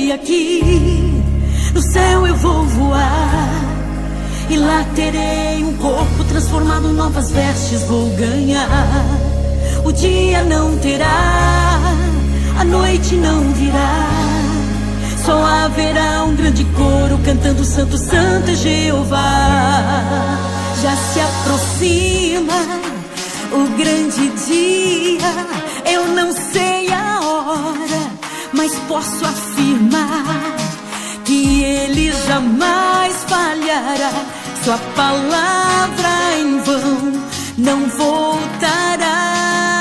ficarei aqui. No céu eu vou voar, e lá terei um corpo transformado, novas vestes vou ganhar. O dia não terá, a noite não virá, só haverá um grande coro cantando Santo, Santo é Jeová. Já se aproxima o grande dia, eu não sei a hora, mas posso afirmar que Ele jamais falhará. Sua palavra em vão não voltará.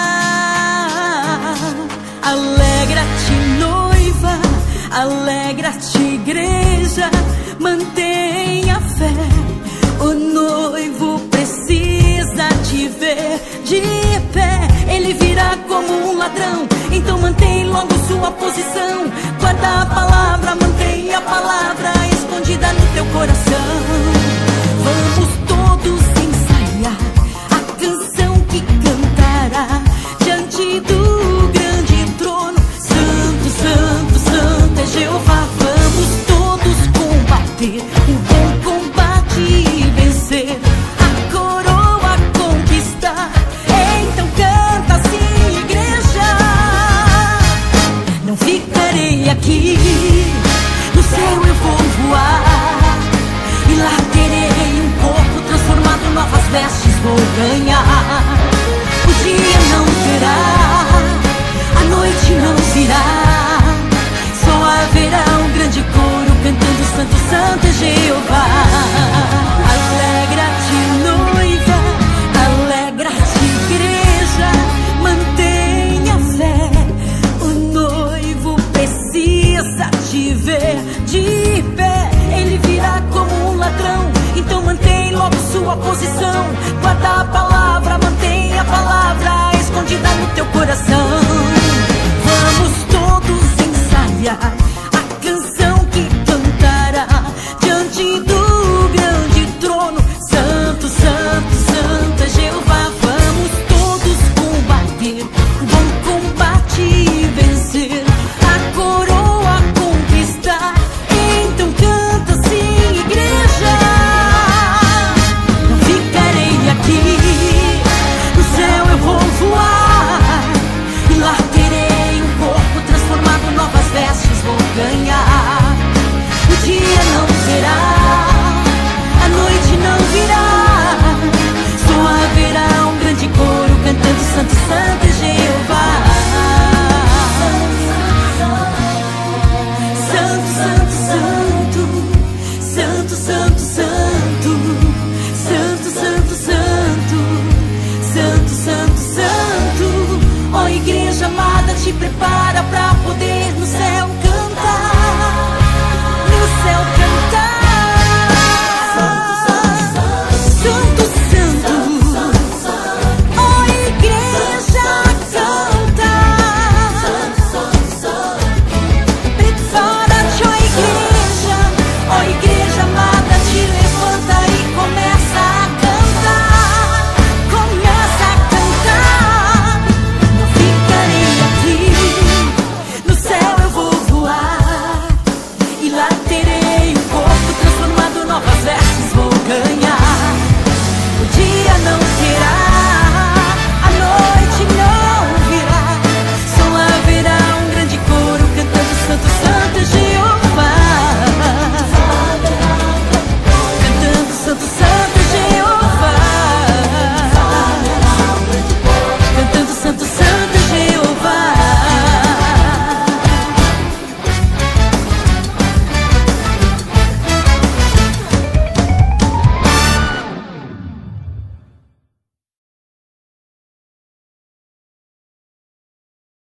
Alegra-te, noiva, alegra-te, igreja, mantenha fé. O noivo precisa te ver de pé. Ele virá como um ladrão, então mantém logo sua posição. Guarda a palavra, mantenha a palavra escondida no teu coração. Vamos todos ensaiar a canção que cantará diante do grande trono. Santo, Santo, Santo é Jeová. Vamos todos combater o bom combate e vencer, a coroa conquistar. Então canta assim, igreja. Não ficarei aqui,